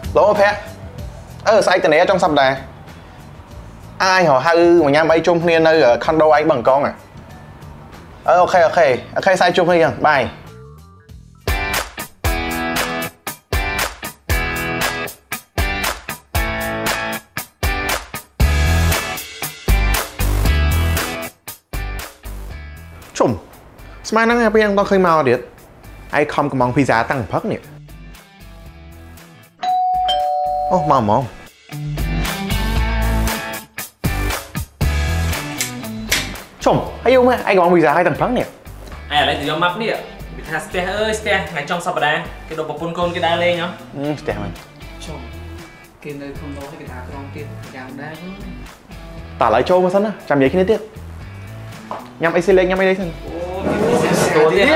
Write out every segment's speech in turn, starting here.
lỗ phép sai tên này trong sập này ai họ hai mà nhắm bay chung nên nơi ở condo anh bằng con à ok sai chung đi bye chung smart năng nghe bây giờ khơi màu điện ai không có mong pizza tăng phất nè ô mỏng chung ai yêu mẹ ai có mong pizza hay tăng phất nè ai lại từ map nè bị thà ste ơi ste ngày trong sập đá cái đồ bọc pôn côn cái đá lên nhá ste mày chung cái nơi không nói cái đá trong tiền giảm đá tả lại châu mà sẵn á chạm giấy khi tiếp nhắm ai xí lên nhắm ai đấy xem đồ đi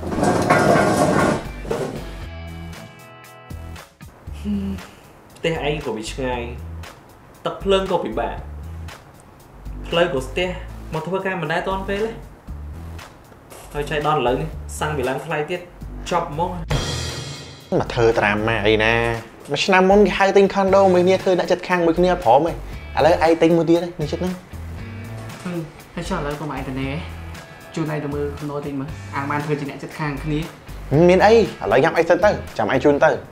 te ai của bị ngay tập lưng của bị bả lơi của ste mà thôi ca mình đã toan phê đấy thôi chạy đòn lớn sang bị lăn fly tiết chọc mông mà thơ tram mày nè mà xem món hai tinh condo mình nghe thơ đã chặt khang mình nghe phỏ mày à lấy ai tinh một tia đấy nên chết nữa hay cho lời của mày từ nè chú này tụi mơ không nói tình mà ăn ban thôi chỉ nè chặt khang cái ní miền ấy lấy nhắm ai sân tới chạm ai chun tới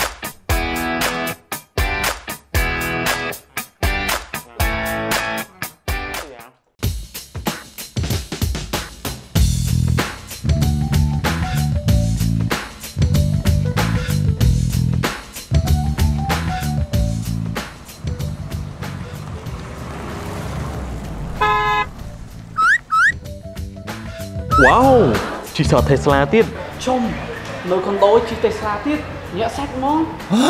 Wow, chỉ sợ Tesla tiếp. Trông, nơi con tối chỉ Tesla tiếp, nhẹ sách mong.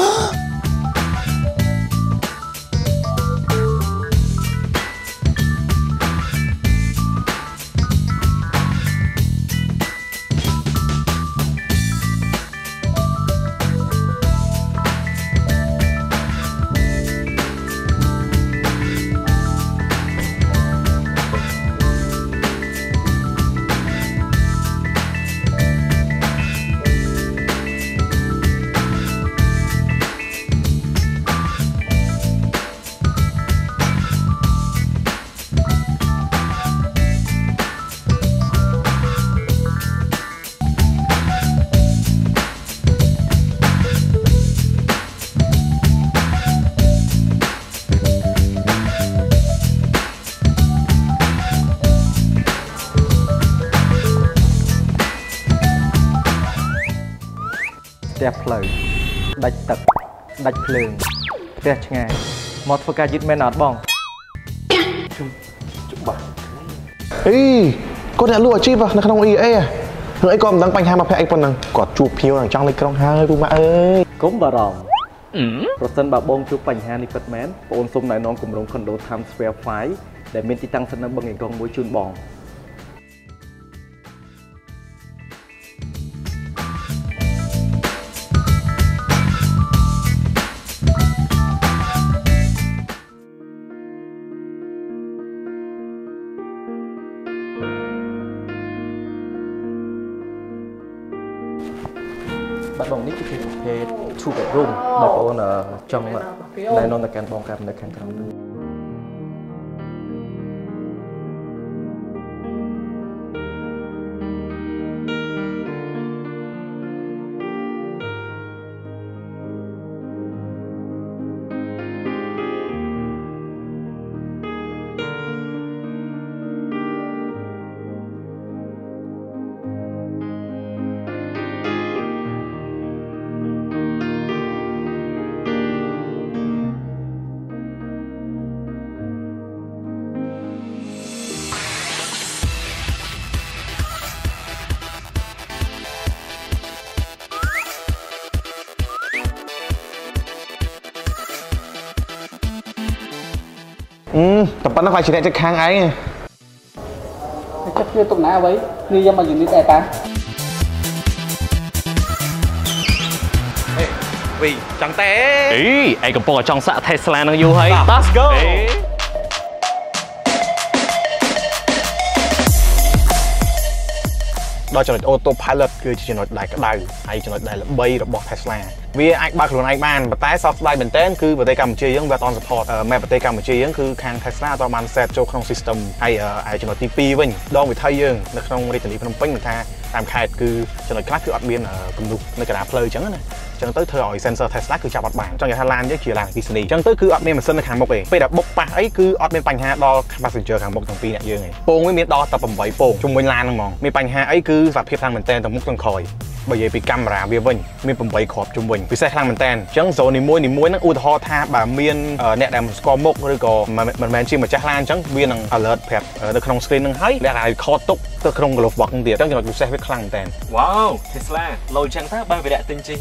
Đẹp lời, đạch tật, đạch lường, đẹp ngay, một phần ca dứt men nát bong. Chúc bà. Ê, con đã lùa chip à? Nó không ý à? Hỡi ai con đang bánh hai mà phải anh con năng quạt chụp phiêu ở trong này con hai cô mà ơi. Cũng bà ròng. Rồi sân bà bông chụp bánh hai này phật mến. Ôn xung này non cùng rong condo Times Square phái để mình ti tăng sân năng bằng ngày con mối chun bong. Bạn bóng nít cái two bedroom mà con ở trong này non là can bóng cam là can cam tập bắn nó phải chỉ để cho khang ấy nha. Chắc kia tụi nào vậy? Đi ra mà dùng đi đẹp à? Vì chẳng té. Ý, ai cầm bông ở trong xã Tesla năng yêu hay. Let's go. ដល់ចំណុច auto pilot គឺជាចំណុចដែលក្តៅហើយចំណុចដែលល្បីរបស់ Tesla វាអាចបើកខ្លួនឯងបានប៉ុន្តែសោកស្ដាយមែនទែនគឺប្រទេសកម្ពុជាយើងវាអត់ support មែនប្រទេសកម្ពុជាយើងគឺខាង Tesla អត់បាន set ចូលក្នុង system ហើយចំណុចទី2វិញដងវិថីយើងនៅក្នុងរាជធានីភ្នំពេញមិនថាតាមខេត្តគឺចំណុចខ្លះគឺអត់មានគំនុះនៅកណ្ដាលផ្លូវអញ្ចឹងណាចឹងទៅធ្វើឲ្យ sensor Tesla គឺចាប់អត់បានចង់និយាយថាឡានយើងជាឡានអគ្គិសនីចឹងទៅគឺអត់មានម៉ាស៊ីននៅខាងមុខទេពេលដែលបុកប៉ះអីគឺអត់មានបញ្ហាដល់ passenger ខាងមុខទាំងពីរអ្នកយើងទេពងវាមានដល់តែ8ពងជុំវិញឡានហ្នឹងហ្មងមានបញ្ហាអីគឺសភាពខាងមែនតើទាំងមុខទាំងក្រោយបើនិយាយពីកាមេរ៉ាវាវិញមាន8គ្រាប់ជុំវិញពិសេសខ្លាំងមែនតើអញ្ចឹង zone នីមួយៗហ្នឹងឧទាហរណ៍ថាបើមានអ្នកដែលស្គាល់មុខឬក៏មិនមែនជាម្ចាស់ឡានអញ្ចឹងវានឹង alert ប្រាប់នៅក្នុង screen ហ្នឹងហើយដែលឲ្យខតទុកទៅក្នុង glove box ហ្នឹងទៀតអញ្ចឹងចំណុចពិសេសវាខ្លាំងមែនតើ Wow Tesla លោអញ្ចឹងតើបើវាដាក់ទិញចេញ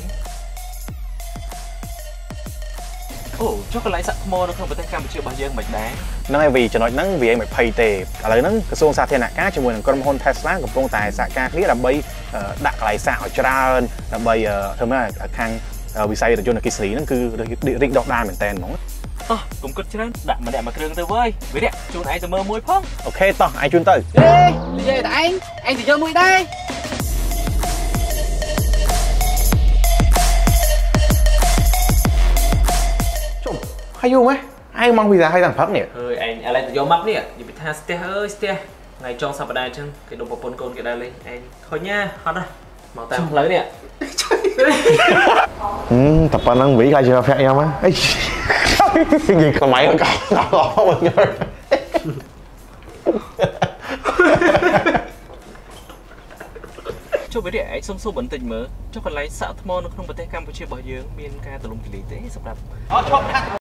អូចុះកន្លែងសាក់ថ្មនៅក្នុងប្រទេសកម្ពុជារបស់យើងមិនដែរហ្នឹងហើយវាចំណុចហ្នឹងវាមិនភ័យទេឥឡូវហ្នឹងក្រសួងសាធារណការជាមួយនឹងក្រុមហ៊ុន Tesla កំពុងតែសហការគ្នាដើម្បីដាក់កន្លែងសាកឲ្យច្រើនដើម្បីធ្វើម៉េចខាងវិស័យរថយន្តអគ្គិសនីហ្នឹងគឺរីកដុះដាលមែនតើហ្មងតោះកុំគិតច្រើនដាក់ម្នាក់មួយគ្រឿងទៅវើយវិរៈជូនឯងទៅមើលមួយផងអូខេតោះឯងជូនទៅនិយាយតែឯងទៅយកមួយដែរជុំហើយយូរម៉េចឯងមកវីសាឲ្យទាំងព្រឹកនេះអើយឯងឥឡូវទៅយកមកនេះនិយាយថាស្ទះអើយស្ទះថ្ងៃចុងសប្តាហ៍អញ្ចឹងគេដុំប្រពន្ធកូនគេដែរលេងឯងខុញណាហត់ណាមកតាមផ្លូវនេះតែប៉ុណ្្នឹងវីខ្លាចជាភ័ក្រខ្ញុំហ៎អីនិយាយខ្មែរកោមកញ៉ាំចុះវិរៈឯងសុំសួរបន្តិចមើលចុះកន្លែងសាក់ថ្មនៅក្នុងប្រទេសកម្ពុជារបស់យើងមានការទូលំទូលាយទេសម្រាប់អត់ឈប់